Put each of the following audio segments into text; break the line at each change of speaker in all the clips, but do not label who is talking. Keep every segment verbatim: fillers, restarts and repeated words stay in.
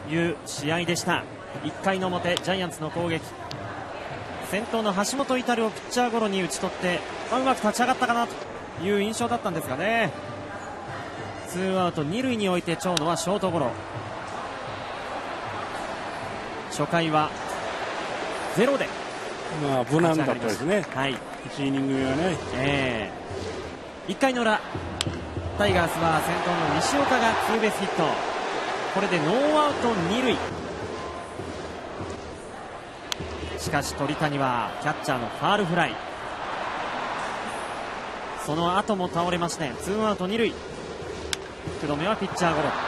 いう試合でした。いっかいの表、ジャイアンツの攻撃、先頭の橋本至をピッチャーゴロに打ち取って、まあ、うまく立ち上がったかなという印象だったんですがね。ツーアウト二塁に置いて長野はショートゴロ。初回はゼロで
まあ無難だったですね。
はい、
いちイニング目はね、
えー、いっかいの裏、タイガースは先頭の西岡がツーベースヒット。これでノーアウト二塁。しかし鳥谷はキャッチャーのファールフライ。その後も倒れましてツーアウト二塁。福留はピッチャーゴロ。や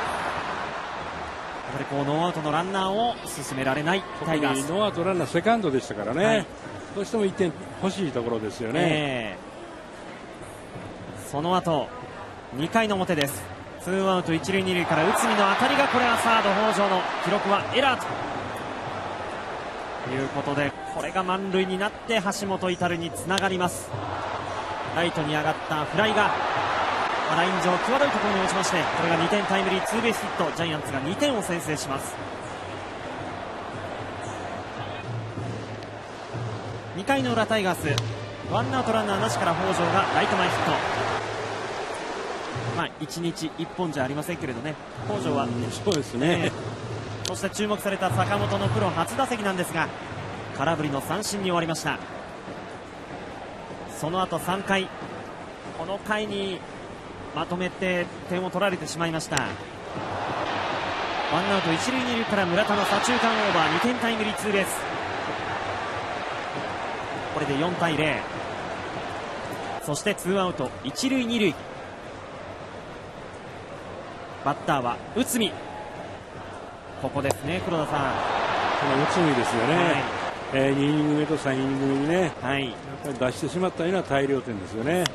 はりこうノーアウトのランナーを進められないタイガース。
ノーアウトランナーセカンドでしたからね、はい、どうしてもいってん欲しいところですよね、
えー、その後にかいの表です。ツーアウト一塁二塁から内海の当たりが、これはサード北條の記録はエラーということで、これが満塁になって橋本至につながります。ライトに上がったフライがライン上際どいところに落ちまして、これがにてんタイムリーツーベースヒット。ジャイアンツがにてんを先制します。にかいの裏、タイガースワンアウトランナーなしから北條がライト前ヒット。まあいちにちいっぽんじゃありませんけれどね、北條は
そうですね、
そして注目された坂本のプロ初打席なんですが、空振りの三振に終わりました。その後さんかい、この回にまとめて点を取られてしまいました。ワンアウト一塁二塁から村田の左中間オーバー、にてんタイムリーツーベース。これでよんたいゼロ。そしてツーアウト一塁二塁。バッターは内海。ここですね、黒田さん、
この内海ですよね、はい、えー、にイニング目とさんイニング目にね、はい、やっぱり出してしまったような大量点ですよね。ね、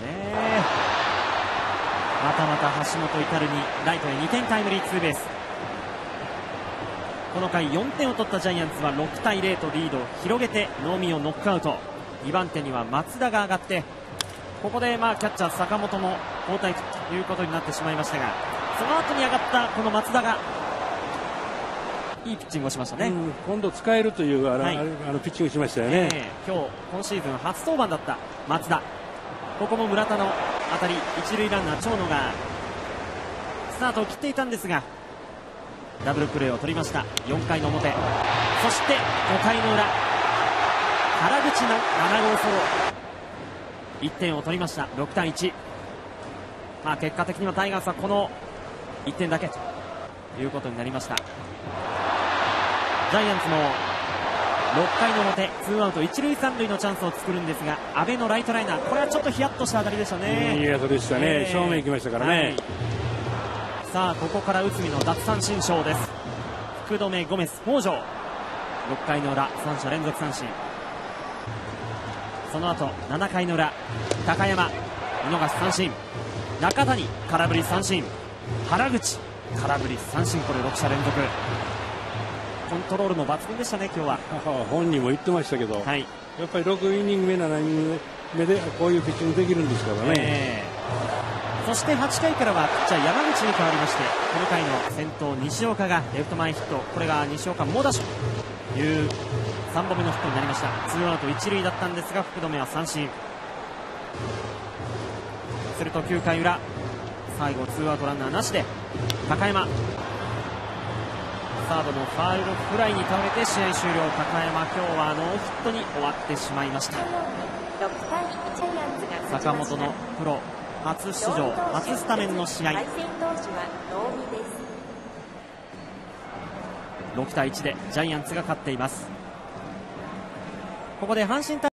またまた橋本至にライトへにてんタイムリーツーベース。この回よんてんを取ったジャイアンツはろくたいゼロとリードを広げて能見をノックアウト。にばん手には松田が上がって、ここでまあキャッチャー坂本も交代ということになってしまいましたが、その後に上がったこの松田がいいピッチングをしましたね、うん、
今度使えるというあの、はい、あのピッチングしましたよね、
えー、今日今シーズン初登板だった松田。ここも村田の当たり、一塁ランナー長野がスタートを切っていたんですがダブルプレーを取りました。よんかいの表、そしてごかいの裏、原口のななごうソロ、いってんを取りました。ろくたいいち。まあ結果的にはタイガースはこのいってんだけということになりました。ジャイアンツもろっかいの表、ツーアウト一塁三塁のチャンスを作るんですが、阿部のライトライナー、これはちょっとヒヤッとした当たりでしたね。
いい当たりでしたね、えー、正面行きましたからね、はい、
さあここから内海の奪三振ショーです。福留、ゴメス、北條、ろっかいの裏さん者連続三振。その後ななかいの裏、高山見逃し三振、中谷空振り三振、原口空振り三振、これろく者連続。コントロールも抜群でしたね今日は。
本人も言ってましたけど、はい、やっぱりろくイニング目ななイニング目でこういうピッチングできるんですからね、え
ー、そしてはちかいからはピッチャー山口に変わりまして、この回の先頭西岡がレフト前ヒット。これが西岡猛打賞というさんぼんめのヒットになりました。ツーアウト一塁だったんですが福留は三振。するときゅうかい裏、最後ツーアウトランナーなしで高山、サードのファウルフライに倒れて試合終了。高山今日はノーヒットに終わってしまいました。坂本のプロ初出場初スタメンの試合、ろくたいいちでジャイアンツが勝っています。ここで阪神